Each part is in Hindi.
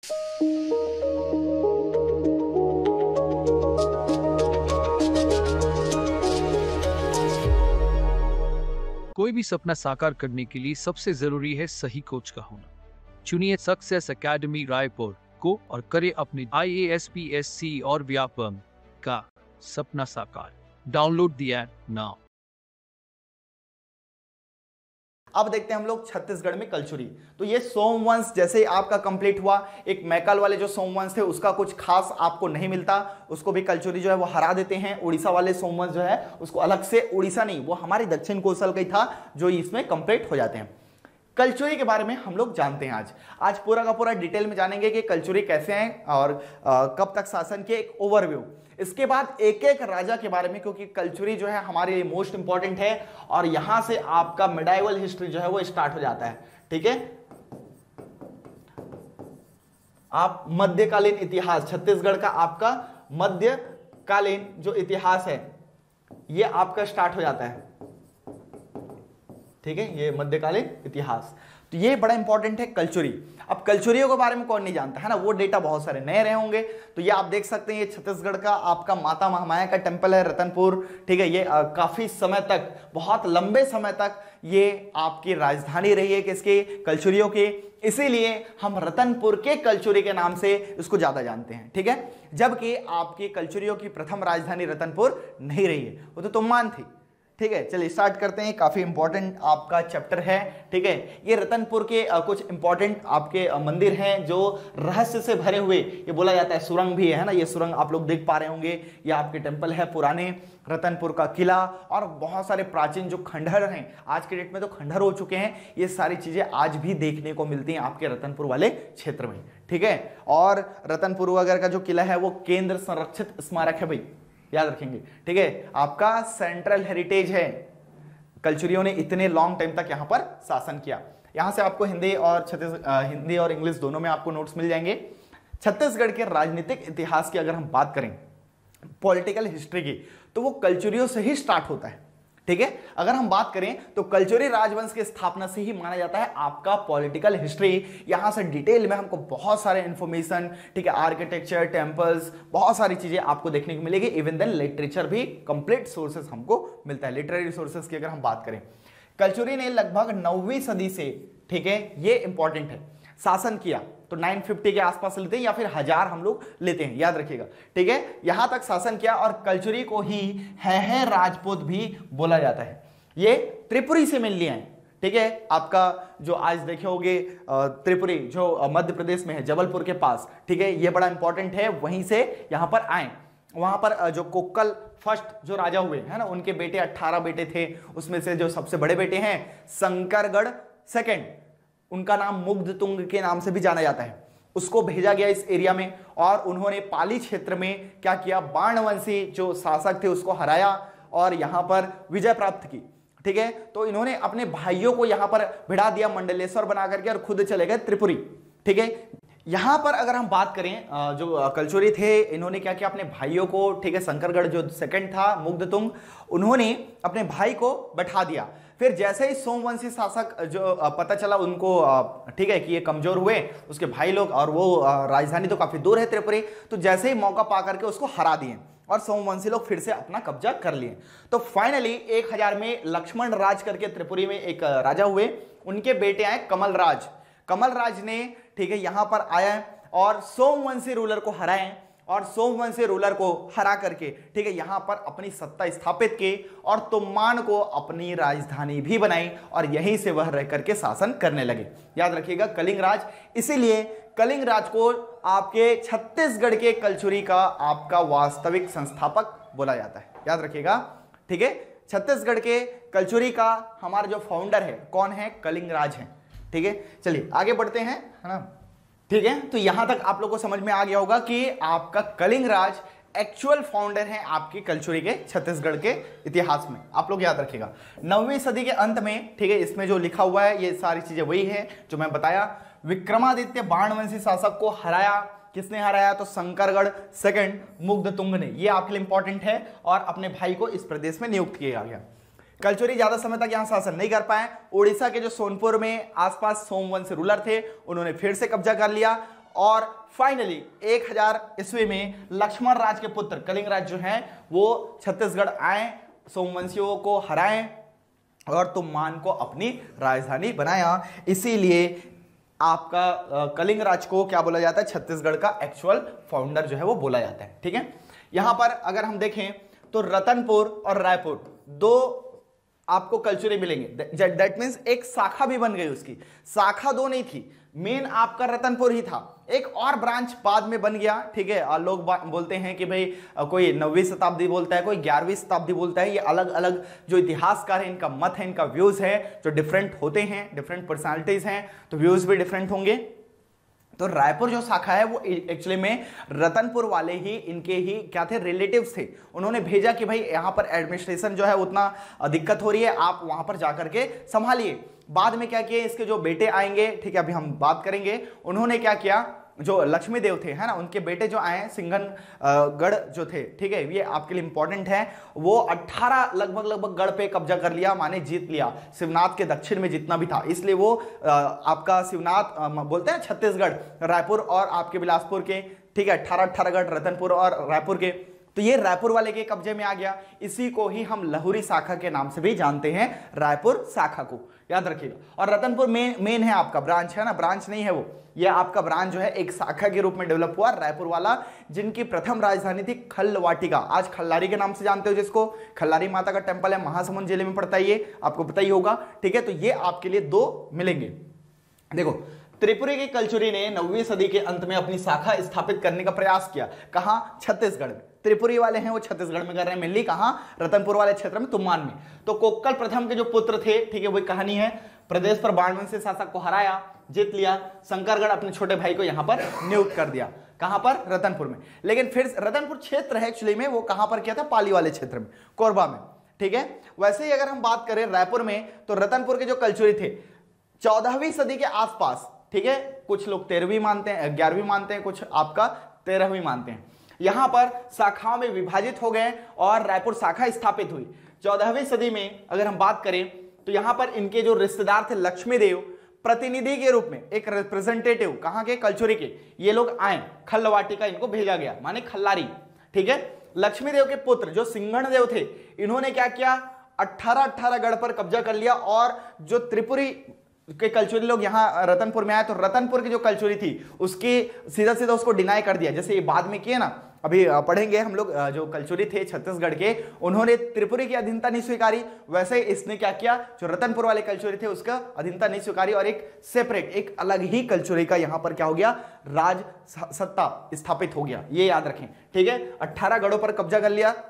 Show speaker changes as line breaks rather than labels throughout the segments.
कोई भी सपना साकार करने के लिए सबसे जरूरी है सही कोच का होना। चुनिए सक्सेस एकेडमी रायपुर को और करें अपने IAS PSC और व्यापम का सपना साकार। Download the app now.
अब देखते हैं हम लोग छत्तीसगढ़ में कलचुरी। तो ये सोमवंश जैसे आपका कंप्लीट हुआ, एक मैकाल वाले जो सोमवंश थे उसका कुछ खास आपको नहीं मिलता, उसको भी कलचुरी जो है वो हरा देते हैं। उड़ीसा वाले सोमवंश जो है उसको अलग से, उड़ीसा नहीं वो हमारे दक्षिण कोसल का ही था, जो इसमें कंप्लीट हो जाते हैं। कलचुरी के बारे में हम लोग जानते हैं आज पूरा का पूरा डिटेल में जानेंगे कि कलचुरी कैसे हैं और कब तक शासन किए, एक ओवरव्यू। इसके बाद एक एक राजा के बारे में, क्योंकि कलचुरी जो है हमारे लिए मोस्ट इंपॉर्टेंट है और यहां से आपका मिडाइवल हिस्ट्री जो है वो स्टार्ट हो जाता है। ठीक है, आप मध्यकालीन इतिहास, छत्तीसगढ़ का आपका मध्यकालीन जो इतिहास है ये आपका स्टार्ट हो जाता है। ठीक है, ये मध्यकालीन इतिहास, तो ये बड़ा इंपॉर्टेंट है कलचुरी। अब कलचुरियों के बारे में कौन नहीं जानता है ना, वो डेटा बहुत सारे नए रहे होंगे। तो ये आप देख सकते हैं, ये छत्तीसगढ़ का आपका माता महामाया का टेंपल है रतनपुर। ठीक है, ये काफी समय तक, बहुत लंबे समय तक ये आपकी राजधानी रही है किसकी, कलचुरियों की। इसीलिए हम रतनपुर के कलचुरी के नाम से इसको ज्यादा जानते हैं। ठीक है, जबकि आपकी कलचुरियों की प्रथम राजधानी रतनपुर नहीं रही है, वो तो तुम्मान थी। ठीक है, चलिए स्टार्ट करते हैं। काफी इंपॉर्टेंट आपका चैप्टर है। ठीक है, ये रतनपुर के कुछ इंपॉर्टेंट आपके मंदिर हैं जो रहस्य से भरे हुए, ये बोला जाता है सुरंग भी है ना, ये सुरंग आप लोग देख पा रहे होंगे। ये आपके टेंपल है, पुराने रतनपुर का किला और बहुत सारे प्राचीन जो खंडहर हैं, आज के डेट में तो खंडहर हो चुके हैं, ये सारी चीजें आज भी देखने को मिलती हैं आपके रतनपुर वाले क्षेत्र में। ठीक है, और रतनपुर वगैरह का जो किला है वो केंद्र संरक्षित स्मारक है भाई, याद रखेंगे। ठीक है, आपका सेंट्रल हेरिटेज है। कलचुरियों ने इतने लॉन्ग टाइम तक यहां पर शासन किया। यहां से आपको हिंदी और इंग्लिश दोनों में आपको नोट्स मिल जाएंगे। छत्तीसगढ़ के राजनीतिक इतिहास की अगर हम बात करें, पॉलिटिकल हिस्ट्री की, तो वो कलचुरियों से ही स्टार्ट होता है। ठीक है, अगर हम बात करें तो कलचुरी राजवंश की स्थापना से ही माना जाता है आपका पॉलिटिकल हिस्ट्री। यहां से डिटेल में हमको बहुत सारे इंफॉर्मेशन, ठीक है, आर्किटेक्चर, टेंपल्स, बहुत सारी चीजें आपको देखने को मिलेगी। इवन देन लिटरेचर भी कंप्लीट सोर्सेस हमको मिलता है, लिटरेरी सोर्सेस की अगर हम बात करें। कलचुरी ने लगभग 9वीं सदी से, ठीक है, ये इंपॉर्टेंट है, शासन किया। तो 950 के आसपास लेते हैं या फिर 1000 हम लोग लेते हैं, याद रखिएगा। ठीक है, यहां तक शासन किया और कलचुरी को ही है राजपूत भी बोला जाता है। ये त्रिपुरी से मिल लिया है। ठीक है, आपका जो आज देखे होंगे त्रिपुरी जो मध्य प्रदेश में है, जबलपुर के पास। ठीक है, ये बड़ा इंपॉर्टेंट है, वहीं से यहां पर आए। वहां पर जो कोक्कल फर्स्ट जो राजा हुए है ना, उनके बेटे 18 बेटे थे, उसमें से जो सबसे बड़े बेटे हैं शंकरगढ़ सेकंड, उनका नाम मुग्धतुंग के नाम से भी जाना जाता है, उसको भेजा गया इस एरिया में और उन्होंने पाली क्षेत्र में क्या किया, बाणवंशी जो शासक थे उसको हराया और यहां पर विजय प्राप्त की। ठीक है, तो इन्होंने अपने भाइयों को यहां पर भिड़ा दिया मंडलेश्वर बना करके और खुद चले गए त्रिपुरी। ठीक है, यहां पर अगर हम बात करें, जो कलचुरी थे इन्होंने क्या किया, अपने भाइयों को, ठीक है, शंकरगढ़ जो सेकंड था मुग्धतुंग, उन्होंने अपने भाई को बैठा दिया। फिर जैसे ही सोमवंशी शासक जो पता चला उनको, ठीक है, कि ये कमजोर हुए उसके भाई लोग, और वो राजधानी तो काफी दूर है त्रिपुरी, तो जैसे ही मौका पा करके उसको हरा दिए और सोमवंशी लोग फिर से अपना कब्जा कर लिए। तो फाइनली 1000 में लक्ष्मण राज करके त्रिपुरी में एक राजा हुए, उनके बेटे आए कमल राज। कमल राज ने, ठीक है, यहां पर आया और सोमवंशी रूलर को हराए और सोमवंशी रूलर को हरा करके, ठीक है, यहां पर अपनी सत्ता स्थापित की और तुम्मान को अपनी राजधानी भी बनाई और यहीं से वह रह करके शासन करने लगे। याद रखिएगा, कलिंग राज। इसीलिए कलिंग राज को आपके छत्तीसगढ़ के कलचुरी का आपका वास्तविक संस्थापक बोला जाता है, याद रखिएगा। ठीक है, छत्तीसगढ़ के कलचुरी का हमारा जो फाउंडर है कौन है, कलिंग राज है। ठीक है, चलिए आगे बढ़ते हैं, है ना। ठीक है, तो यहां तक आप लोगों को समझ में आ गया होगा कि आपका कलिंग राज एक्चुअल फाउंडर है आपकी कलचुरी के छत्तीसगढ़ के इतिहास में। आप लोग याद रखिएगा 9वीं सदी के अंत में, ठीक है, इसमें जो लिखा हुआ है ये सारी चीजें वही है जो मैं बताया। विक्रमादित्य बाणवंशी शासक को हराया, किसने हराया, तो शंकरगढ़ सेकंड मुग्धतुंग ने। ये आपके लिए इंपॉर्टेंट है और अपने भाई को इस प्रदेश में नियुक्त किया गया। कलचुरी ज्यादा समय तक यहां शासन नहीं कर पाए। उड़ीसा के जो सोनपुर में आसपास सोमवंशी रूलर थे उन्होंने फिर से कब्जा कर लिया और फाइनली 1000 ईस्वी में लक्ष्मण राज के पुत्र कलिंग राज जो हैं वो छत्तीसगढ़ आए, सोमवंशियों को हराएं और तुमान को अपनी राजधानी बनाया। इसीलिए आपका कलिंग राज को क्या बोला जाता है, छत्तीसगढ़ का एक्चुअल फाउंडर जो है वो बोला जाता है। ठीक है, यहां पर अगर हम देखें तो रतनपुर और रायपुर दो आपको कल्चरे मिलेंगे। दैट मीन्स एक शाखा भी बन गई, उसकी शाखा दो नहीं थी, मेन आपका रतनपुर ही था, एक और ब्रांच बाद में बन गया। ठीक है, लोग बोलते हैं कि भाई कोई 9वीं शताब्दी बोलता है, कोई 11वीं शताब्दी बोलता है। ये अलग अलग जो इतिहासकार हैं इनका मत है, इनका व्यूज है जो डिफरेंट होते हैं, डिफरेंट पर्सनालिटीज हैं तो व्यूज भी डिफरेंट होंगे। तो रायपुर जो शाखा है वो एक्चुअली में रतनपुर वाले ही इनके ही क्या थे, रिलेटिव्स थे। उन्होंने भेजा कि भाई यहाँ पर एडमिनिस्ट्रेशन जो है उतना दिक्कत हो रही है, आप वहां पर जाकर के संभालिए। बाद में क्या किया, इसके जो बेटे आएंगे, ठीक है अभी हम बात करेंगे, उन्होंने क्या किया, जो लक्ष्मी देव थे है ना, उनके बेटे जो आए सिंघन गढ़ जो थे, ठीक है ये आपके लिए इंपॉर्टेंट है, वो 18 लगभग गढ़ पे कब्जा कर लिया, माने जीत लिया, शिवनाथ के दक्षिण में जितना भी था। इसलिए वो आपका शिवनाथ बोलते हैं छत्तीसगढ़, रायपुर और आपके बिलासपुर के, ठीक है 18 गढ़ रतनपुर और रायपुर के, तो ये रायपुर वाले के कब्जे में आ गया। इसी को ही हम लहुरी शाखा के नाम से भी जानते हैं, रायपुर शाखा को याद रखिएगा। और रतनपुर मेन है आपका, ब्रांच है ना, ब्रांच नहीं है वो, ये आपका ब्रांच जो है एक शाखा के रूप में डेवलप हुआ रायपुर वाला, जिनकी प्रथम राजधानी थी खल्लवाटिका, आज खल्लारी के नाम से जानते हो जिसको, खल्लारी माता का टेम्पल है, महासमुंद जिले में पड़ता है, ये आपको पता ही होगा। ठीक है, तो ये आपके लिए दो मिलेंगे। देखो त्रिपुरी की कल्चुरी ने 9वीं सदी के अंत में अपनी शाखा स्थापित करने का प्रयास किया, कहां, छत्तीसगढ़ में। त्रिपुरी वाले हैं वो छत्तीसगढ़ में कर रहे हैं, मिली कहां, रतनपुर वाले क्षेत्र में, तुमान में। तो कोक्कल प्रथम के जो पुत्र थे, ठीक है वही कहानी है, प्रदेश पर बाणवन से शासक को हराया, जीत लिया, शंकरगढ़ अपने छोटे भाई को यहां पर नियुक्त कर दिया, कहां पर, रतनपुर में। लेकिन फिर रतनपुर क्षेत्र है एक्चुअली में, वो कहां पर किया था, पाली वाले क्षेत्र में, कोरबा में। ठीक है, वैसे ही अगर हम बात करें रायपुर में, तो रतनपुर के जो कल्चुरी थे 14वीं सदी के आसपास, ठीक है, कुछ लोग 13वीं मानते हैं, 11वीं मानते हैं, कुछ आपका 13वीं मानते हैं, यहां पर शाखाओं में विभाजित हो गए और रायपुर शाखा स्थापित हुई। 14वीं सदी में अगर हम बात करें तो यहां पर इनके जो रिश्तेदार थे लक्ष्मी देव, प्रतिनिधि के रूप में एक रिप्रेजेंटेटिव कहां के, कल्चुरी के, ये लोग आए, खल्लवाटिका इनको भेजा गया, माने खल्लारी। ठीक है, लक्ष्मी देव के पुत्र जो सिंघन देव थे, इन्होंने क्या किया, 18 गढ़ पर कब्जा कर लिया, और जो त्रिपुरी के कल्चुरी लोग यहाँ रतनपुर में आए तो रतनपुर की जो कल्चुरी थी उसकी सीधा सीधा उसको डिनाई कर दिया, जैसे ये बाद में किए ना, अभी पढ़ेंगे हम लोग, जो कल्चुरी थे छत्तीसगढ़ के, उन्होंने त्रिपुरी की अधीनता नहीं स्वीकारी, वैसे ही इसने क्या किया, जो रतनपुर वाले कल्चुरी थे उसका अधीनता नहीं स्वीकारी और एक सेपरेट, एक अलग ही कल्चुरी का यहाँ पर क्या हो गया, राज सत्ता स्थापित हो गया, ये याद रखें। ठीक है, 18 गढ़ों पर कब्जा कर लिया।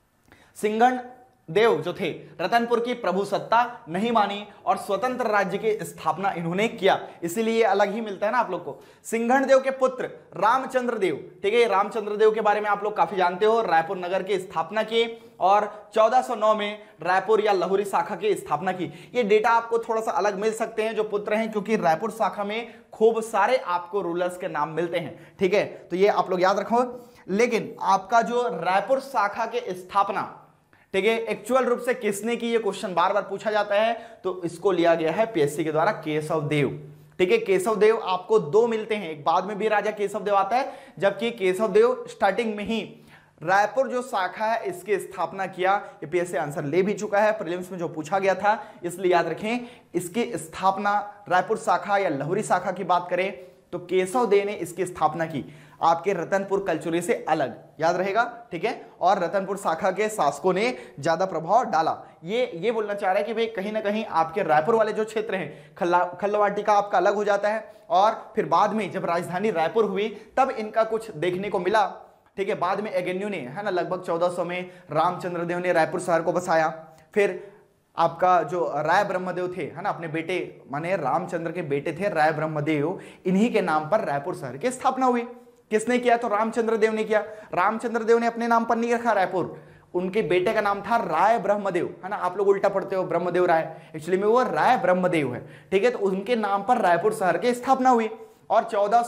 सिंघन देव जो थे रतनपुर की प्रभु सत्ता नहीं मानी और स्वतंत्र राज्य की स्थापना इन्होंने किया, इसीलिए ये अलग ही मिलता है ना आप लोग को। सिंघन देव के पुत्र रामचंद्र देव, ठीक है, रामचंद्र देव के बारे में आप लोग काफी जानते हो, रायपुर नगर की स्थापना की और 1409 में रायपुर या लहुरी शाखा की स्थापना की। ये डेटा आपको थोड़ा सा अलग मिल सकते हैं जो पुत्र हैं, क्योंकि रायपुर शाखा में खूब सारे आपको रूलर्स के नाम मिलते हैं। ठीक है, तो ये आप लोग याद रखो। लेकिन आपका जो रायपुर शाखा के स्थापना, ठीक है, एक्चुअल रूप से किसने की, ये क्वेश्चन बार बार पूछा जाता है, तो इसको लिया गया है पीएससी के द्वारा, केशव देव। ठीक है, केशव देव आपको दो मिलते हैं, एक बाद में भी राजा केशव देव आता है, जबकि केशव देव स्टार्टिंग में ही रायपुर जो शाखा है इसकी स्थापना किया। ये पीएससी आंसर ले भी चुका है प्रीलिम्स में जो पूछा गया था, इसलिए याद रखें इसकी स्थापना, रायपुर शाखा या लहुरी शाखा की बात करें तो केशव देव ने इसकी स्थापना की, आपके रतनपुर कल्चुरी से अलग, याद रहेगा। ठीक है, और रतनपुर शाखा के शासकों ने ज्यादा प्रभाव डाला। ये बोलना चाह रहा है कि भाई कहीं ना कहीं आपके रायपुर वाले जो क्षेत्र हैं, खल्लवाटिका आपका अलग हो जाता है, और फिर बाद में जब राजधानी रायपुर हुई तब इनका कुछ देखने को मिला। ठीक है, बाद में एगेन्यू ने, है ना, लगभग 1400 में रामचंद्र देव ने रायपुर शहर को बसाया। फिर आपका जो राय ब्रह्मदेव थे, है ना, अपने बेटे माने रामचंद्र के बेटे थे राय ब्रह्मदेव, इन्हीं के नाम पर रायपुर शहर की स्थापना हुई। किसने किया, तो रामचंद्र देव ने किया। रामचंद्र देव ने अपने नाम पर नहीं रखा रायपुर, उनके बेटे का नाम था राय ब्रह्मदेव, है ना, आप लोग उल्टा पढ़ते हो ब्रह्मदेव राय, एक्चुअली में वो राय ब्रह्मदेव है। ठीक है, तो उनके नाम पर रायपुर शहर की स्थापना हुई। और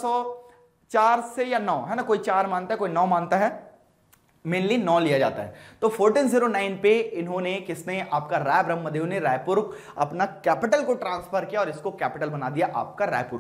1404 से या 9, है ना, कोई 4 मानता है कोई 9 मानता है, मेनली 9 लिया जाता है। तो 1409 पे इन्होंने, किसने, आपका राय ब्रह्मदेव ने रायपुर अपना कैपिटल को ट्रांसफर किया और इसको कैपिटल बना दिया आपका रायपुर को।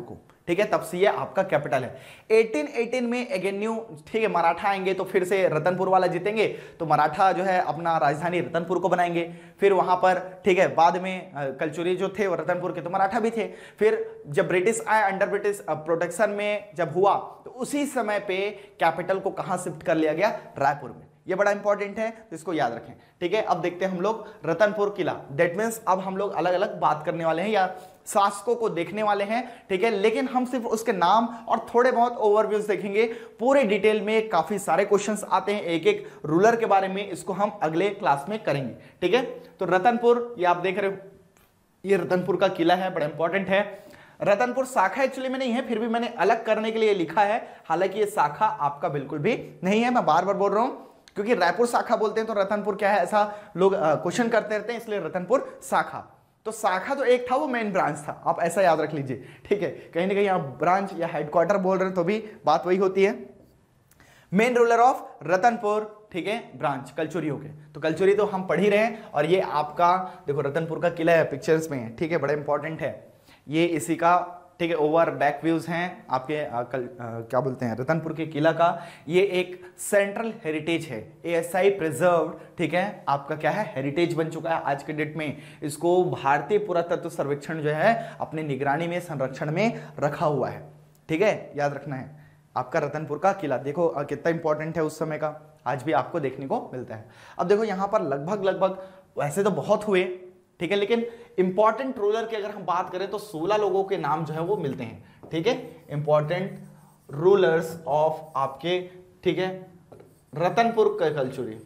ठीक है, तब से ये आपका कैपिटल है। 1818 में एगेन्यू, ठीक है, मराठा आएंगे तो फिर से रतनपुर वाला जीतेंगे, तो मराठा जो है अपना राजधानी रतनपुर को बनाएंगे। फिर वहां पर, ठीक है, बाद में कलचुरी जो थे वो रतनपुर के, तो मराठा भी थे। फिर जब ब्रिटिश आए, अंडर ब्रिटिश प्रोटेक्शन में जब हुआ, तो उसी समय पे कैपिटल को कहां शिफ्ट कर लिया गया, रायपुर में। ये बड़ा इंपॉर्टेंट है, तो इसको याद रखें। ठीक है, अब देखते हैं हम लोग रतनपुर किला। दैट मीन्स अब हम लोग अलग अलग बात करने वाले हैं या शासकों को देखने वाले हैं। ठीक है, लेकिन हम सिर्फ उसके नाम और थोड़े बहुत ओवरव्यूज देखेंगे। पूरे डिटेल में काफी सारे क्वेश्चंस आते हैं एक एक रूलर के बारे में, इसको हम अगले क्लास में करेंगे। ठीक है, तो रतनपुर, ये आप देख रहे हो, ये रतनपुर का किला है, बड़ा इंपॉर्टेंट है। रतनपुर शाखा एक्चुअली में नहीं है, फिर भी मैंने अलग करने के लिए लिखा है, हालांकि ये शाखा आपका बिल्कुल भी नहीं है। मैं बार बार बोल रहा हूं, क्योंकि रायपुर शाखा बोलते हैं तो रतनपुर क्या है, ऐसा लोग क्वेश्चन करते रहते हैं, इसलिए रतनपुर शाखा। तो शाखा तो एक था, वो मेन ब्रांच था, आप ऐसा याद रख लीजिए। ठीक है, कहीं ना कहीं आप ब्रांच या हेडक्वार्टर बोल रहे हैं तो भी बात वही होती है। मेन रूलर ऑफ रतनपुर, ठीक है, ब्रांच कलचुरी हो गए। तो कलचुरी तो हम पढ़ ही रहे हैं, और ये आपका देखो रतनपुर का किला है, पिक्चर्स में है। ठीक है, बड़ा इंपॉर्टेंट है ये, इसी का, ठीक है, ओवर बैक व्यूज हैं आपके क्या बोलते हैं, रतनपुर के किला का। ये एक सेंट्रल हेरिटेज है, ASI प्रिजर्व्ड, ठीक है, आपका क्या है, हेरिटेज बन चुका है आज के डेट में। इसको भारतीय पुरातत्व सर्वेक्षण जो है अपने निगरानी में, संरक्षण में रखा हुआ है। ठीक है, याद रखना है आपका रतनपुर का किला। देखो कितना इंपॉर्टेंट है उस समय का, आज भी आपको देखने को मिलता है। अब देखो यहाँ पर लगभग वैसे तो बहुत हुए, ठीक है, लेकिन इंपॉर्टेंट रूलर की अगर हम बात करें तो 16 लोगों के नाम जो है वो मिलते हैं। ठीक है, इंपॉर्टेंट रूलर्स ऑफ आपके, ठीक है, रतनपुर का कलचुरी।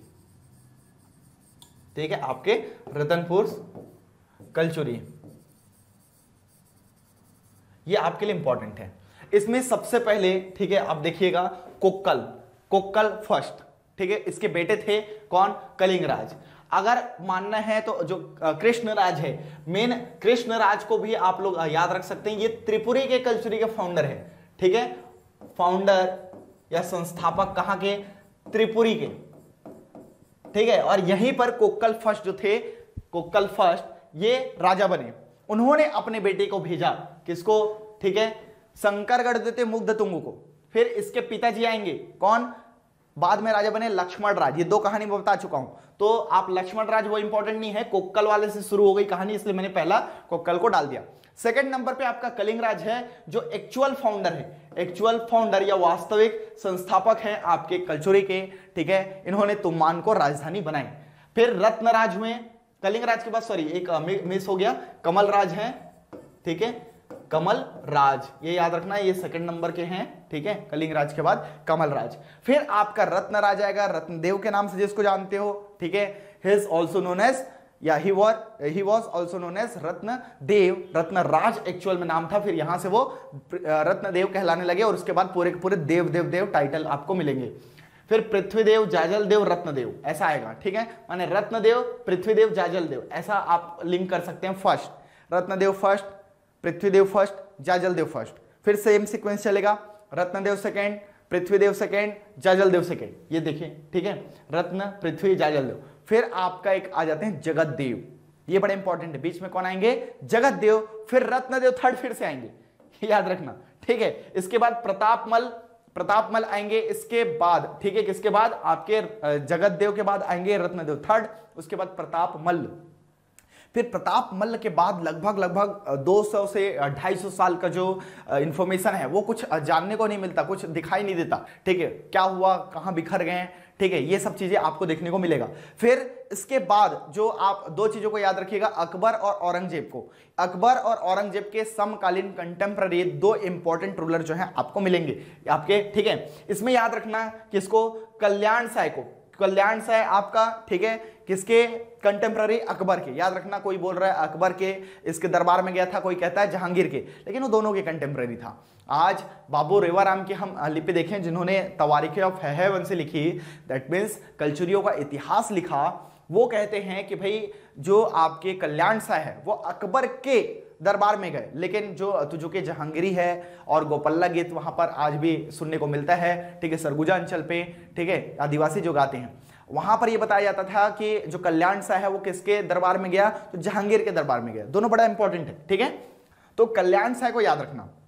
ठीक है, आपके रतनपुर कलचुरी, ये आपके लिए इंपॉर्टेंट है। इसमें सबसे पहले, ठीक है, आप देखिएगा कोक्कल फर्स्ट, ठीक है, इसके बेटे थे कौन, कलिंगराज। अगर मानना है तो जो कृष्णराज है, मेन कृष्णराज को भी आप लोग याद रख सकते हैं, ये त्रिपुरी के कलचुरी के फाउंडर है। ठीक है, फाउंडर या संस्थापक कहां के, त्रिपुरी के। ठीक है, और यहीं पर कोक्कल फर्स्ट जो थे, कोक्कल फर्स्ट ये राजा बने। उन्होंने अपने बेटे को भेजा, किसको, ठीक है, शंकरगढ़ देते मुग्धतुंग को। फिर इसके पिताजी आएंगे कौन, बाद में राजा बने लक्ष्मण राज। ये दो कहानी मैं बता चुका हूं, तो आप लक्ष्मण राज वो इंपॉर्टेंट नहीं है, कोक्कल वाले से शुरू हो गई कहानी, इसलिए मैंने पहला कोक्कल को डाल दिया। सेकंड नंबर पे आपका कलिंगराज है, जो एक्चुअल फाउंडर है, एक्चुअल फाउंडर या वास्तविक संस्थापक है आपके कलचुरी के। ठीक है, इन्होंने तुमान को राजधानी बनाई। फिर रत्नराज हुए, कलिंगराज के बाद, सॉरी एक मिस हो गया, कमल राज है। ठीक है, कमल राज, ये याद रखना है, ये सेकंड नंबर के हैं। ठीक है, कलिंगराज के बाद कमल राज। फिर आपका रत्नराज आएगा, रत्नदेव के नाम से जिसको जानते हो। ठीक है, he is also known as, या he was also known as Ratnadev. Ratnaraj actual में नाम था, फिर यहां से वो रत्नदेव कहलाने लगे, और उसके बाद पूरे पूरे देव टाइटल आपको मिलेंगे। फिर पृथ्वीदेव, जाजलदेव, रत्नदेव, ऐसा आएगा। ठीक है, माने रत्नदेव, पृथ्वीदेव, जाजलदेव, ऐसा आप लिंक कर सकते हैं। First Ratnadev first, Prithvidev first, Jajaldev first. फिर सेम सीक्वेंस चलेगा, Ratnadev second, Prithvidev second, Jajaldev second. ये देखिए, ठीक है, रत्न, पृथ्वी, जाजलदेव। फिर आपका एक आ जाते हैं जगतदेव, ये बड़े इंपॉर्टेंट है। बीच में कौन आएंगे, जगतदेव। फिर रत्नदेव थर्ड फिर से आएंगे, याद रखना। ठीक है, इसके बाद प्रतापमल आएंगे इसके बाद। ठीक है, किसके बाद, आपके जगतदेव के बाद आएंगे रत्नदेव थर्ड, उसके बाद प्रतापमल। फिर प्रतापमल के बाद लगभग 200 से 250 साल का जो इंफॉर्मेशन है वो कुछ जानने को नहीं मिलता, कुछ दिखाई नहीं देता। ठीक है, क्या हुआ, कहां बिखर गए। ठीक है, ये सब चीजें आपको देखने को मिलेगा। फिर इसके बाद जो आप दो चीजों को याद रखिएगा, अकबर और औरंगजेब को। अकबर और औरंगजेब के समकालीन कंटेम्पररी दो इंपॉर्टेंट रूलर जो हैं आपको मिलेंगे आपके। ठीक है, इसमें याद रखना किसको, कल्याण साय को। कल्याण साय आपका, ठीक है, किसके, कंटेम्पररी अकबर के। याद रखना, कोई बोल रहा है अकबर के इसके दरबार में गया था, कोई कहता है जहांगीर के, लेकिन वो दोनों के कंटेम्पररी था। आज बाबू रेवाराम की हम लिपि देखें, जिन्होंने तवारीख ऑफ हैवंसी लिखी, दैट मीन्स कलचुरियों का इतिहास लिखा, वो कहते हैं कि भाई जो आपके कल्याण साय है वो अकबर के दरबार में गए, लेकिन जो कि जहांगीरी है और गोपल्ला गीत वहां पर आज भी सुनने को मिलता है। ठीक है, सरगुजा अंचल पे, ठीक है, आदिवासी जो गाते हैं, वहां पर यह बताया जाता था कि जो कल्याण साय है वो किसके दरबार में गया, तो जहांगीर के दरबार में गया। दोनों बड़ा इंपॉर्टेंट है। ठीक है, तो कल्याण साय को याद रखना।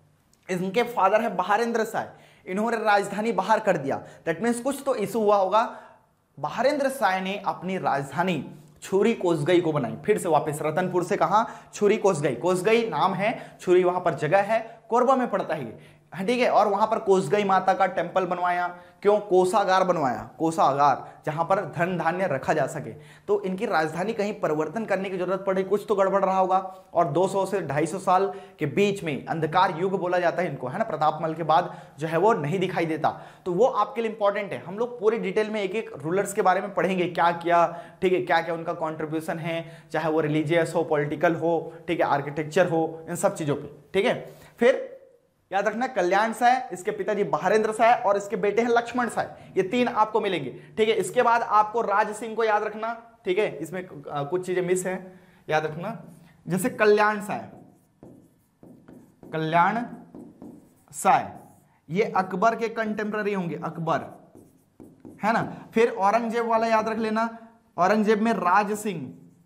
इनके फादर है बहारेंद्र साय, इन्होंने राजधानी बाहर कर दिया। दैट मीन्स कुछ तो इशू हुआ होगा। बहारेंद्र साय ने अपनी राजधानी छुरी कोसगई को बनाई, फिर से वापस रतनपुर से कहा छुरी कोसगई, कोसगई नाम है, छुरी वहां पर जगह है, कोरबा में पड़ता है ये, ठीक है। और वहां पर कोसगई माता का टेंपल बनवाया, क्यों, कोषागार बनवाया, कोषागार जहां पर धन धान्य रखा जा सके। तो इनकी राजधानी कहीं परिवर्तन करने की जरूरत पड़ी, कुछ तो गड़बड़ रहा होगा। और 200 से 250 साल के बीच में अंधकार युग बोला जाता है इनको, है ना, प्रतापमल के बाद जो है वो नहीं दिखाई देता। तो वो आपके लिए इंपॉर्टेंट है। हम लोग पूरी डिटेल में एक एक रूलर्स के बारे में पढ़ेंगे, क्या किया, ठीक है, क्या क्या उनका कॉन्ट्रीब्यूशन है, चाहे वो रिलीजियस हो, पॉलिटिकल हो, ठीक है, आर्किटेक्चर हो, इन सब चीजों पे, ठीक है। फिर याद रखना कल्याण साय, इसके पिताजी बहारेंद्र साय और इसके बेटे हैं लक्ष्मण साय, ये 3 आपको मिलेंगे, ठीक है। इसके बाद आपको राज सिंह को याद रखना, ठीक है, इसमें कुछ चीजें मिस हैं, याद रखना, जैसे कल्याण साय, कल्याण साय ये अकबर के कंटेम्पररी होंगे, अकबर, है ना। फिर औरंगजेब वाला याद रख लेना, औरंगजेब में राज सिंह,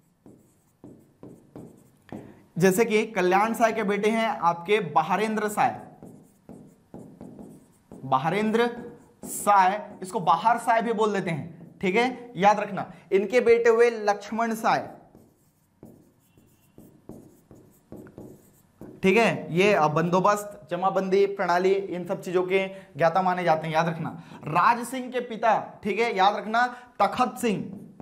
जैसे कि कल्याण साय के बेटे हैं आपके बहारेंद्र साय, बहारेंद्र साय, इसको बाहर साय भी बोल देते हैं, ठीक है, याद रखना। इनके बेटे हुए लक्ष्मण साय, ठीक है, ये बंदोबस्त, जमाबंदी प्रणाली, इन सब चीजों के ज्ञाता माने जाते हैं, याद रखना। राज सिंह के पिता, ठीक है, याद रखना, तखत सिंह,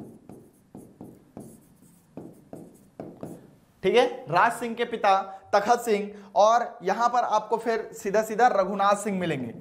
ठीक है, राज सिंह के पिता तखत सिंह। और यहां पर आपको फिर सीधा सीधा रघुनाथ सिंह मिलेंगे,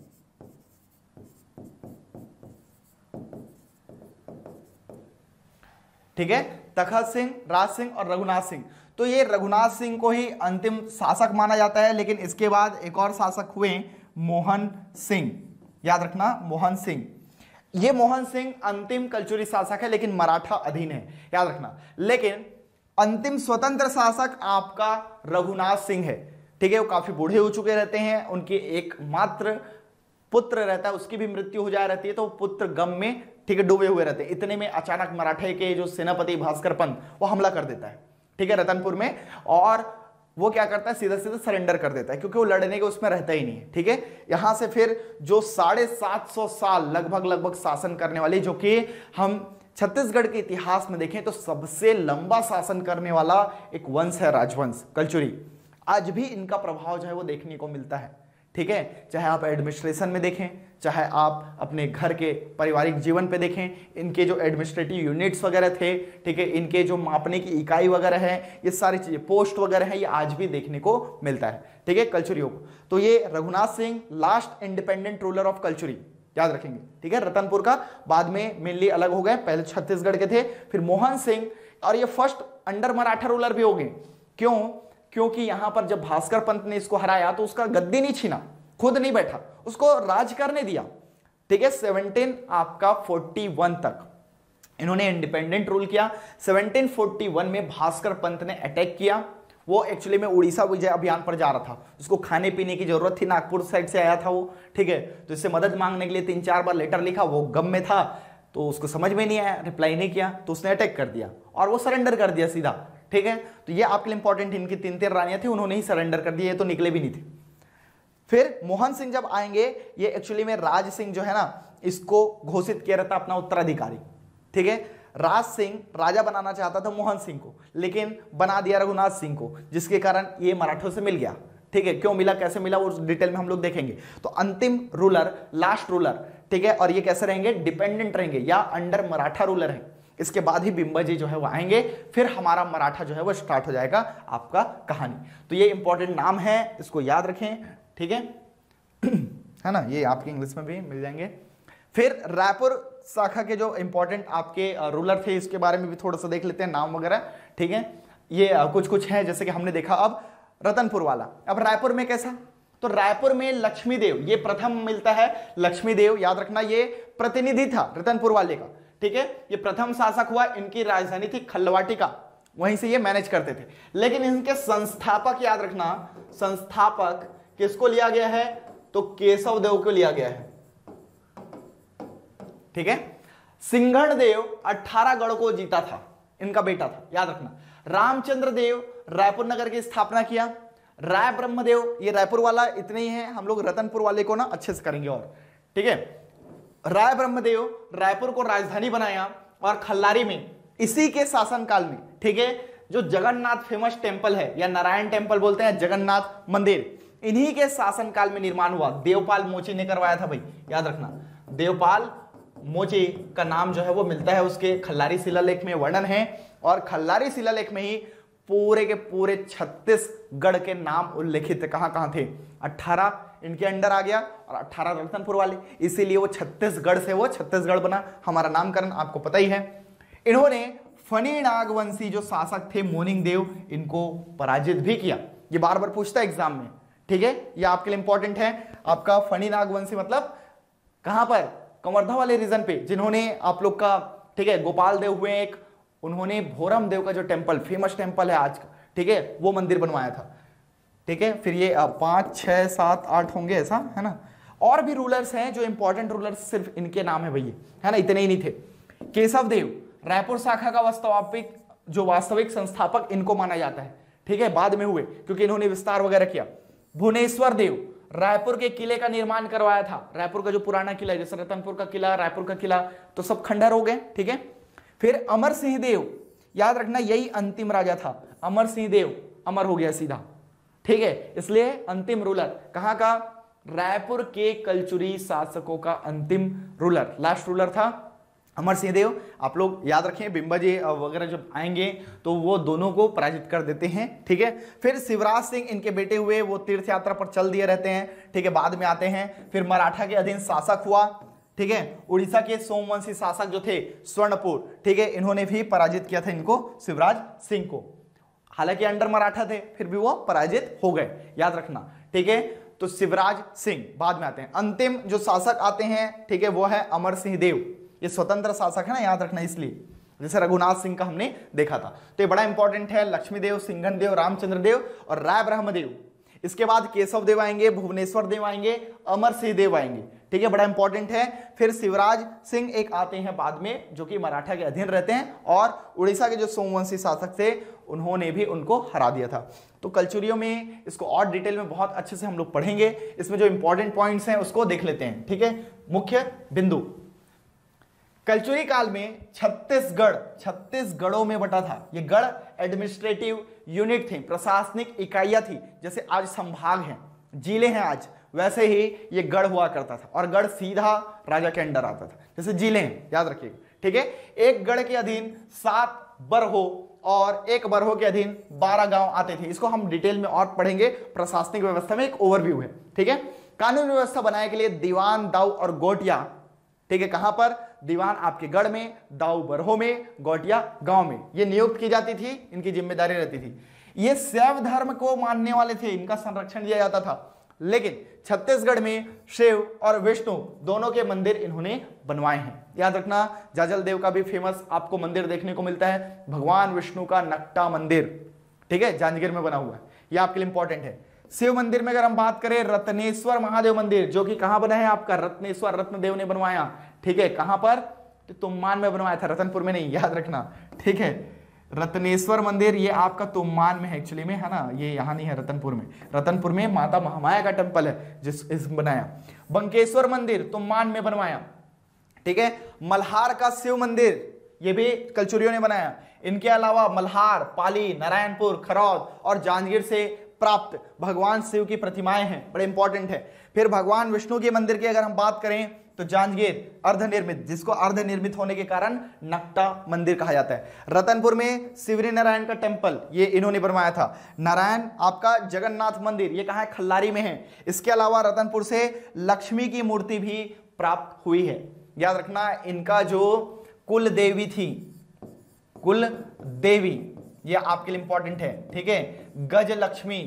ठीक है, तखत सिंह, राज सिंह और रघुनाथ सिंह। तो ये रघुनाथ सिंह को ही अंतिम शासक माना जाता है, लेकिन इसके बाद एक और शासक हुए मोहन सिंह, याद रखना, मोहन सिंह। ये मोहन सिंह अंतिम कलचुरी शासक है, लेकिन मराठा अधीन है, याद रखना। लेकिन अंतिम स्वतंत्र शासक आपका रघुनाथ सिंह है, ठीक है। वो काफी बूढ़े हो चुके रहते हैं, उनके एकमात्र पुत्र रहता है, उसकी भी मृत्यु हो जा रहती है, तो पुत्र गम में, ठीक है, डूबे हुए रहते हैं। इतने में अचानक मराठे के जो सेनापति भास्कर पंत वो हमला कर देता है, ठीक है, रतनपुर में। और वो क्या करता है, सीधा सीधा सरेंडर कर देता है, क्योंकि वो लड़ने के उसमें रहता ही नहीं है, ठीक है। यहां से फिर जो 750 साल लगभग शासन करने वाले, जो कि हम छत्तीसगढ़ के इतिहास में देखें तो सबसे लंबा शासन करने वाला एक वंश है राजवंश कलचुरी। आज भी इनका प्रभाव जो है वो देखने को मिलता है, ठीक है। चाहे आप एडमिनिस्ट्रेशन में देखें, चाहे आप अपने घर के पारिवारिक जीवन पे देखें, इनके जो एडमिनिस्ट्रेटिव यूनिट्स वगैरह थे, ठीक है, इनके जो मापने की इकाई वगैरह है, ये सारी चीजें, पोस्ट वगैरह है, ये आज भी देखने को मिलता है, ठीक है, कलचुरियों को। तो ये Raghunath Singh last independent ruler of Kalachuri, याद रखेंगे, ठीक है। रतनपुर का बाद में मेनली अलग हो गए, पहले छत्तीसगढ़ के थे, फिर मोहन सिंह, और ये फर्स्ट अंडर मराठा रूलर भी हो गए। क्यों? क्योंकि यहां पर जब भास्कर पंत ने इसको हराया तो उसका गद्दी नहीं छीना, खुद नहीं बैठा, उसको राज करने दिया, ठीक है। 1741 तक इन्होंने इंडिपेंडेंट रूल किया। 1741 में भास्कर पंत ने अटैक किया। वो एक्चुअली में उड़ीसा विजय अभियान पर जा रहा था, उसको खाने पीने की जरूरत थी, नागपुर साइड से आया था वो, ठीक है। तो इससे मदद मांगने के लिए 3-4 बार लेटर लिखा, वो गम में था तो उसको समझ में नहीं आया, रिप्लाई नहीं किया, तो उसने अटैक कर दिया और वो सरेंडर कर दिया सीधा, ठीक है। तो ये आपके लिए इंपॉर्टेंट, इनकी 3 रानियां थी, उन्होंने ही सरेंडर कर दिया, ये तो निकले भी नहीं थे। फिर मोहन सिंह जब आएंगे, ये एक्चुअली में राज सिंह जो है ना, इसको घोषित किया रहता अपना उत्तराधिकारी, ठीक है। राज सिंह राजा बनाना चाहता था मोहन सिंह को, लेकिन बना दिया रघुनाथ सिंह को, जिसके कारण ये मराठों से मिल गया, ठीक है। क्यों मिला, कैसे मिला, वो डिटेल में हम लोग देखेंगे। तो अंतिम रूलर, लास्ट रूलर, ठीक है। और ये कैसे रहेंगे, डिपेंडेंट रहेंगे या अंडर मराठा रूलर है। इसके बाद ही बिंबाजी जो है वो आएंगे, फिर हमारा मराठा जो है वो स्टार्ट हो जाएगा आपका कहानी। तो ये इंपॉर्टेंट नाम है, इसको याद रखें, ठीक है है ना, ये आपके इंग्लिश में भी मिल जाएंगे। फिर रायपुर शाखा के जो इंपॉर्टेंट आपके रूलर थे, इसके बारे में भी थोड़ा सा देख लेते हैं, नाम वगैरह, ठीक है। ये कुछ है, जैसे कि हमने देखा अब रतनपुर वाला। अब रायपुर में कैसा, तो रायपुर में लक्ष्मीदेव, ये प्रथम मिलता है, लक्ष्मीदेव, याद रखना, ये प्रतिनिधि था रतनपुर वाले का, ठीक है। ये प्रथम शासक हुआ, इनकी राजधानी थी खलवाटिका, वहीं से ये मैनेज करते थे। लेकिन इनके संस्थापक, याद रखना, संस्थापक किसको लिया गया है, तो केशव देव को लिया गया है, ठीक है। सिंघण देव 18 गढ़ को जीता था, इनका बेटा था, याद रखना। रामचंद्र देव रायपुर नगर की स्थापना किया। राय ब्रह्मदेव, ये रायपुर वाला इतने ही है, हम लोग रतनपुर वाले को ना अच्छे से करेंगे और, ठीक है। राय ब्रह्मदेव रायपुर को राजधानी बनाया और खल्लारी में इसी के शासनकाल में, ठीक है, जो जगन्नाथ फेमस टेंपल है या नारायण टेंपल बोलते हैं, जगन्नाथ मंदिर, इन्हीं के शासनकाल में निर्माण हुआ। देवपाल मोची ने करवाया था भाई, याद रखना। देवपाल मोची का नाम जो है वो मिलता है उसके खल्लारी शिलालेख में वर्णन है, और खल्लारी शिलालेख में ही पूरे के पूरे छत्तीसगढ़ के नाम उल्लेखित है। कहां कहां थे? 18 इनके अंडर आ गया और 18 रतनपुर वाले, इसीलिए वो छत्तीसगढ़ से वो छत्तीसगढ़ बना। हमारा नामकरण आपको पता ही है। इन्होंने फणी नागवंशी जो शासक थे मोनिंग देव, इनको पराजित भी किया। ये बार बार पूछता है एग्जाम में, ठीक है, ये आपके लिए इंपॉर्टेंट है। आपका फणी नागवंशी मतलब कहां पर? कवर्धा वाले रीजन पे, जिन्होंने आप लोग का, ठीक है, गोपाल देव हुए एक, उन्होंने भोरम देव का जो टेंपल फेमस टेंपल है आज का, ठीक है, वो मंदिर बनवाया था, ठीक है। फिर ये 5, 6, 7, 8 होंगे ऐसा, है ना। और भी रूलर्स हैं जो इंपॉर्टेंट रूलर्स, सिर्फ इनके नाम है भैया, है ना, इतने ही नहीं थे। केशव देव रायपुर शाखा का वास्तविक संस्थापक इनको माना जाता है, ठीक है, बाद में हुए क्योंकि इन्होंने विस्तार वगैरह किया। भुवनेश्वर देव रायपुर के किले का निर्माण करवाया था। रायपुर का जो पुराना किला है, जैसे रतनपुर का किला, रायपुर का किला, तो सब खंडर हो गए, ठीक है। फिर अमर सिंह देव, याद रखना यही अंतिम राजा था। अमर सिंह देव अमर हो गया सीधा, ठीक है, इसलिए अंतिम रूलर कहां का? रायपुर के कलचुरी शासकों का अंतिम रूलर, लास्ट रूलर था अमर सिंह देव। आप लोग याद रखें, बिंबाजी वगैरह जब आएंगे तो वो दोनों को पराजित कर देते हैं, ठीक है। फिर शिवराज सिंह इनके बेटे हुए, वो तीर्थ यात्रा पर चल दिए रहते हैं, ठीक है, बाद में आते हैं। फिर मराठा के अधीन शासक हुआ, ठीक है। उड़ीसा के सोमवंशी शासक जो थे स्वर्णपुर, ठीक है, इन्होंने भी पराजित किया था इनको, शिवराज सिंह को। हालांकि अंडर मराठा थे, फिर भी वो पराजित हो गए, याद रखना, ठीक है। तो शिवराज सिंह बाद में आते हैं। अंतिम जो शासक आते हैं, ठीक है, वो है अमर सिंह देव। ये स्वतंत्र शासक है ना, याद रखना, इसलिए जैसे रघुनाथ सिंह का हमने देखा था। तो ये बड़ा इंपॉर्टेंट है। लक्ष्मीदेव, सिंघन देव, रामचंद्र देव और राय ब्रह्मदेव। इसके बाद केशव देव आएंगे, भुवनेश्वर देव आएंगे, अमर सिंह देव आएंगे, ठीक है, बड़ा इंपॉर्टेंट है। फिर शिवराज सिंह एक आते हैं बाद में, जो कि मराठा के अधीन रहते हैं, और उड़ीसा के जो सोमवंशी शासक थे उन्होंने भी उनको हरा दिया था। तो कलचुरियों में इसको और डिटेल में बहुत अच्छे से हम लोग पढ़ेंगे। इसमें जो इंपॉर्टेंट पॉइंट्स हैं उसको देख लेते हैं, ठीक है। मुख्य बिंदु, कलचुरी काल में छत्तीसगढ़ों में बटा था। ये गढ़ एडमिनिस्ट्रेटिव यूनिट थे, प्रशासनिक इकाइयां थी। जैसे आज संभाग हैं, जिले हैं आज, वैसे ही ये गढ़ हुआ करता था, और गढ़ सीधा राजा के अंडर आता था, जैसे जिले हैं, याद रखिएगा, ठीक है। एक गढ़ के अधीन 7 बरहो और एक बरहो के अधीन 12 गांव आते थे। इसको हम डिटेल में और पढ़ेंगे। प्रशासनिक व्यवस्था में एक ओवरव्यू है, ठीक है। कानून व्यवस्था बनाने के लिए दीवान, दाऊ और गोटिया, ठीक है, कहां पर? दीवान आपके गढ़ में, दाऊ बरहो में, गोटिया गांव में, ये नियुक्त की जाती थी, इनकी जिम्मेदारी रहती थी। ये शैव धर्म को मानने वाले थे, इनका संरक्षण दिया जाता था। लेकिन छत्तीसगढ़ में शिव और विष्णु दोनों के मंदिर इन्होंने बनवाए हैं, याद रखना। जाजल देव का भी फेमस आपको मंदिर देखने को मिलता है, भगवान विष्णु का नकटा मंदिर, ठीक है, जांजगीर में बना हुआ है, ये आपके लिए इंपॉर्टेंट है। शिव मंदिर में अगर हम बात करें, रत्नेश्वर महादेव मंदिर, जो कि कहां बना है आपका? रत्नेश्वर, रत्नदेव ने बनवाया, ठीक है। कहां पर? तो तुम्मान में बनवाया था, रतनपुर में नहीं, याद रखना, ठीक है। रत्नेश्वर मंदिर ये आपका तुम्मान में है एक्चुअली में, है ना, ये यहां नहीं है, रतनपुर में। रतनपुर में माता महामाया का टेंपल है जिस बनाया। बंकेश्वर मंदिर तुम्मान में बनवाया, ठीक है। मल्हार का शिव मंदिर ये भी कलचुरियों ने बनाया। इनके अलावा मल्हार, पाली, नारायणपुर, खरौद और जांजगीर से प्राप्त भगवान शिव की प्रतिमाएं हैं, बड़े इंपॉर्टेंट है। फिर भगवान विष्णु के मंदिर की अगर हम बात करें तो जांजगीर अर्धनिर्मित, जिसको अर्धनिर्मित होने के कारण नकटा मंदिर कहा जाता है। रतनपुर में शिवरी नारायण का टेंपल ये इन्होंने बनवाया था। नारायण आपका जगन्नाथ मंदिर ये कहां है? खल्लारी में है। इसके अलावा रतनपुर से लक्ष्मी की मूर्ति भी प्राप्त हुई है, याद रखना। इनका जो कुल देवी थी, कुल देवी, ये आपके लिए इंपॉर्टेंट है, ठीक है। गजलक्ष्मी,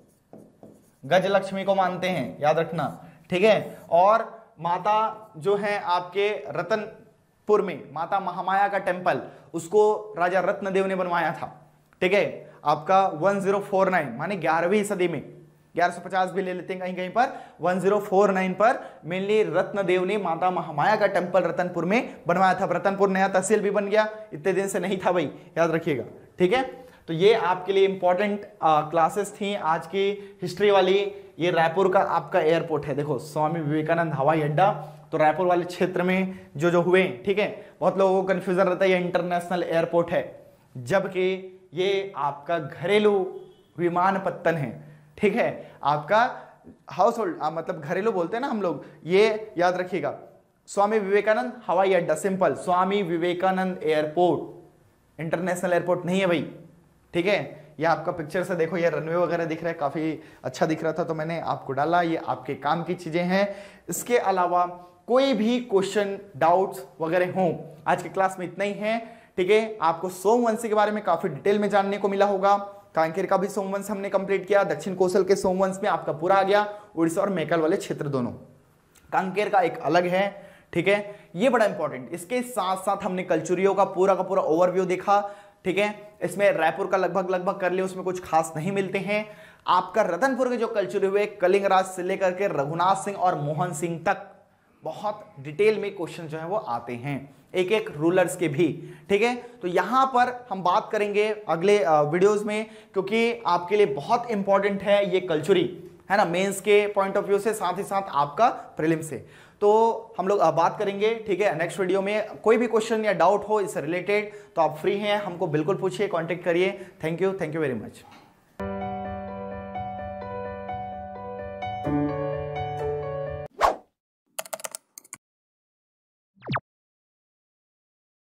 गजलक्ष्मी को मानते हैं, याद रखना, ठीक है। और माता जो है आपके रतनपुर में माता महामाया का टेंपल, उसको राजा रत्नदेव ने बनवाया था, ठीक है। आपका 1049 माने 11वीं सदी में, 1150 भी ले लेते हैं कहीं कहीं पर, 1049 पर मेनली रत्नदेव ने माता महामाया का टेंपल रतनपुर में बनवाया था। रतनपुर नया तहसील भी बन गया, इतने दिन से नहीं था भाई, याद रखिएगा, ठीक है। तो ये आपके लिए इंपॉर्टेंट क्लासेस थी आज की हिस्ट्री वाली। ये रायपुर का आपका एयरपोर्ट है, देखो स्वामी विवेकानंद हवाई अड्डा, तो रायपुर वाले क्षेत्र में जो हुए, ठीक है। बहुत लोगों को कंफ्यूजन रहता है ये इंटरनेशनल एयरपोर्ट है, जबकि ये आपका घरेलू विमानपत्तन है, ठीक है। आपका हाउस होल्ड मतलब घरेलू बोलते हैं ना हम लोग, ये याद रखिएगा। स्वामी विवेकानंद हवाई अड्डा, simple Swami Vivekananda airport, international airport नहीं है भाई, ठीक है। ये आपका पिक्चर से देखो, ये रनवे वगैरह दिख रहा है, काफी अच्छा दिख रहा था तो मैंने आपको डाला, ये आपके काम की चीजें हैं। इसके अलावा कोई भी क्वेश्चन डाउट्स वगैरह हो, आज की क्लास में इतना ही है, ठीक है। आपको सोमवंशी के बारे में काफी डिटेल में जानने को मिला होगा। कांकेर का भी सोमवंश हमने कंप्लीट किया, दक्षिण कौशल के सोमवंश में आपका पूरा आ गया, उड़ीसा और मैकल वाले क्षेत्र दोनों। कांकेर का एक अलग है, ठीक है, ये बड़ा इंपॉर्टेंट। इसके साथ साथ हमने कलचुरियों का पूरा ओवरव्यू देखा, ठीक है। इसमें रायपुर का लगभग कर लिया, उसमें कुछ खास नहीं मिलते हैं। आपका रतनपुर के जो कलचुरी हुए, कलिंगराज से लेकर के रघुनाथ सिंह और मोहन सिंह तक बहुत डिटेल में क्वेश्चन जो है वो आते हैं, एक एक रूलर्स के भी, ठीक है। तो यहां पर हम बात करेंगे अगले वीडियोस में, क्योंकि आपके लिए बहुत इंपॉर्टेंट है ये कलचुरी, है ना, मेंस के पॉइंट ऑफ व्यू से, साथ ही साथ आपका प्रीलिम से। तो हम लोग बात करेंगे, ठीक है, नेक्स्ट वीडियो में। कोई भी क्वेश्चन या डाउट हो इससे रिलेटेड तो आप फ्री हैं, हमको बिल्कुल पूछिए, कांटेक्ट करिए। Thank you very much.